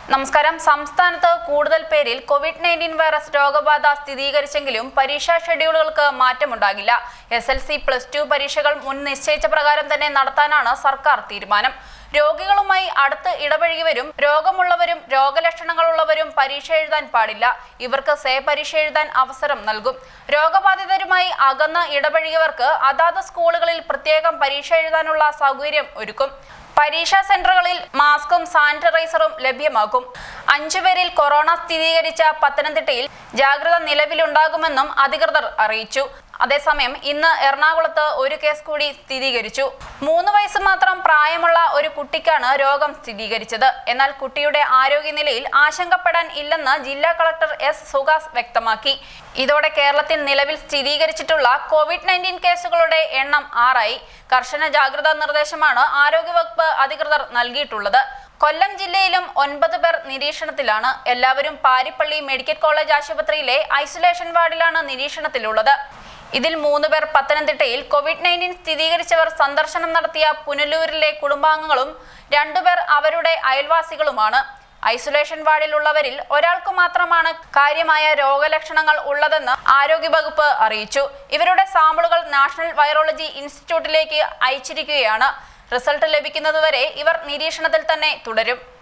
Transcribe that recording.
നമസ്കാരം. സംസ്ഥാനത്ത് കൂടുതൽ പേരിൽ കോവിഡ്-19 വൈറസ് രോഗബാധ സ്ഥിരീകരിച്ചെങ്കിലും പരീക്ഷാ ഷെഡ്യൂളുകൾക്ക് മാറ്റമുണ്ടാകില്ല. SLC, +2 പരീക്ഷകൾ മുൻ നിശ്ചയിച്ച പ്രകാരം തന്നെ നടത്താനാണ് സർക്കാർ തീരുമാനം. രോഗികളുമായി അടുത്ത് ഇടപഴകിയവരും രോഗമുള്ളവരും രോഗലക്ഷണങ്ങളുള്ളവരും പരീക്ഷ എഴുതാൻ പാടില്ല. ഇവർക്ക് പരീക്ഷ എഴുതാൻ അവസരം നൽകും. രോഗബാധിതരുമായി അകന്ന് ഇടപഴകിയവർക്ക് അതാത് സ്കൂളുകളിൽ പ്രത്യേകം പരീക്ഷ എഴുതാനുള്ള സൗകര്യം ഒരുക്കും. പരീക്ഷാ സെന്ററുകളിൽ മാസ്കും സാനിറ്റൈസറും ലഭ്യമാക്കും. 5 പേരിൽ കൊറോണ സ്ഥിരീകരിച്ച പത്തനംതിട്ടയിൽ ജാഗ്രത നിലവിലുണ്ടാകുമെന്നും അധികൃതർ അറിയിച്ചു. അതേസമയം ഇന്ന് എറണാകുളത്ത് ഒരു കേസ് കൂടി സ്ഥിരീകരിച്ചു. 3 വയസ്സ് മാത്രം പ്രായമുള്ള ഒരു കുട്ടിക്കാണ് രോഗം സ്ഥിരീകരിച്ചത്. എന്നാൽ കുട്ടിയുടെ ആരോഗ്യനിലയിൽ ആശങ്കപ്പെടാൻ ഇല്ലെന്ന് ജില്ലാ കളക്ടർ S. സുഹാസ് വ്യക്തമാക്കി. ഇതോടെ കേരളത്തിൽ നിലവിൽ സ്ഥിരീകരിച്ചിട്ടുള്ള കോവിഡ്-19 കേസുകളുടെ എണ്ണം 6 ആയി. കർശന ജാഗ്രതാ നിർദ്ദേശമാണ് ആരോഗ്യവകുപ്പ് അധികൃതർ നൽകിയിട്ടുള്ളത്. കൊല്ലം ജില്ലയിലും 9 പേർ നിരീക്ഷണത്തിലാണ്. എല്ലാവരും പാരിപ്പള്ളി മെഡിക്കൽ കോളേജ് ആശുപത്രിയിലെ ഐസൊലേഷൻ വാർഡിലാണ് നിരീക്ഷണത്തിലുള്ളത്. ഇതിൽ 3 പേർ പത്തനംതിട്ടയിൽ കോവിഡ്-19 സ്ഥിരീകരിച്ചവർ സന്ദർശനം നടത്തിയ പുനലൂരിലെ കുടുംബാംഗങ്ങളും 2 പേർ അവരുടെ അയൽവാസികളുമാണ്. ഐസൊലേഷൻ വാർഡിലുള്ളവരിൽ ഒരാൾക്ക് മാത്രമാണ് കാര്യമായ രോഗലക്ഷണങ്ങൾ ഉള്ളതെന്ന് ആരോഗ്യവകുപ്പ് അറിയിച്ചു. ഇവരുടെ സാമ്പിളുകൾ നാഷണൽ വൈറോളജി ഇൻസ്റ്റിറ്റ്യൂട്ടിലേക്ക് അയച്ചിരിക്കുകയാണ്. റിസൾട്ട് ലഭിക്കുന്നതുവരെ ഇവർ നിരീക്ഷണത്തിൽ തന്നെ തുടരും.